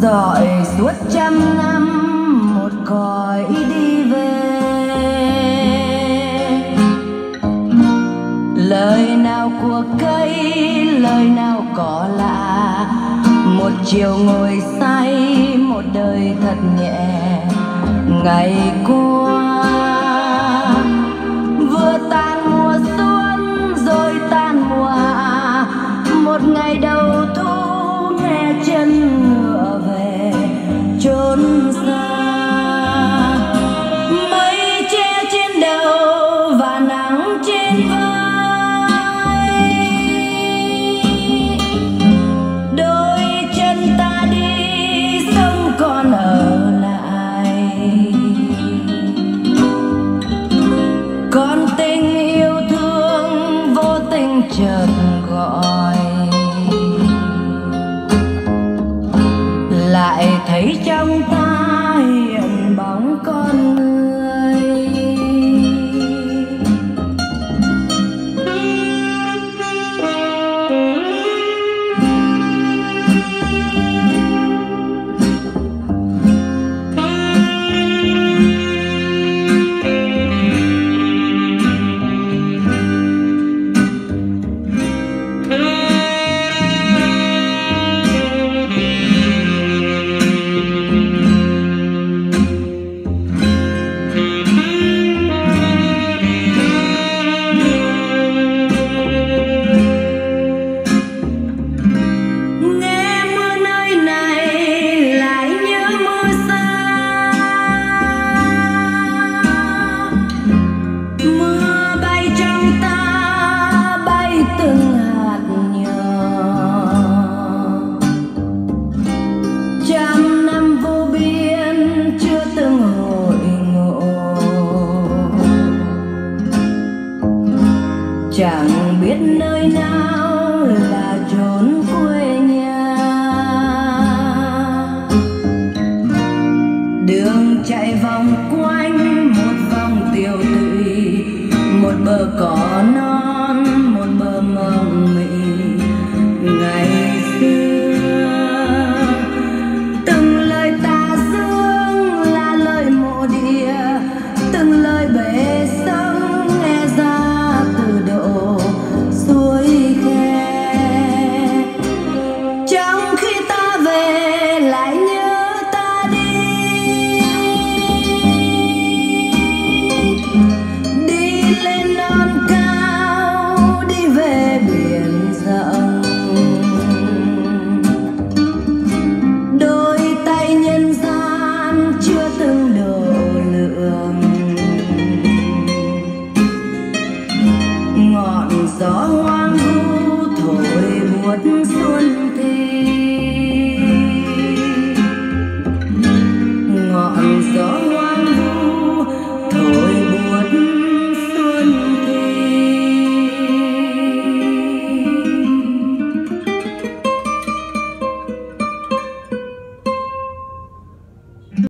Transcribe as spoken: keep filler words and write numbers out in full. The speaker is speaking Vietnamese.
dọi suốt trăm năm một cõi đi về. Lời nào của cây, lời nào có lạ, một chiều ngồi say, một đời thật nhẹ. Ngày qua vừa tan mùa xuân rồi tan mùa hạ, một ngày đầu thu nghe chân ngựa về chốn xa. Mây che trên đầu và nắng trên vai, đôi chân ta đi sống còn ở lại. Con tình yêu thương vô tình chợt gọi, lại thấy trong ta hiện bóng con người. Chẳng biết nơi nào là chốn quê nhà, đường chạy vòng quanh một vòng tiêu tụy, một bờ cỏ non, một bờ mộng mị. Ngày xưa từng lời tà dương là lời mộ địa, từng lời bể sông nghe ra từ độ suối khe. Trong khi ta về lại nhớ ta đi, đi lên non cao, đi về biển rộng. Đôi tay nhân gian chưa từng độ lượng, ngọn gió hoang vu thổi buốt.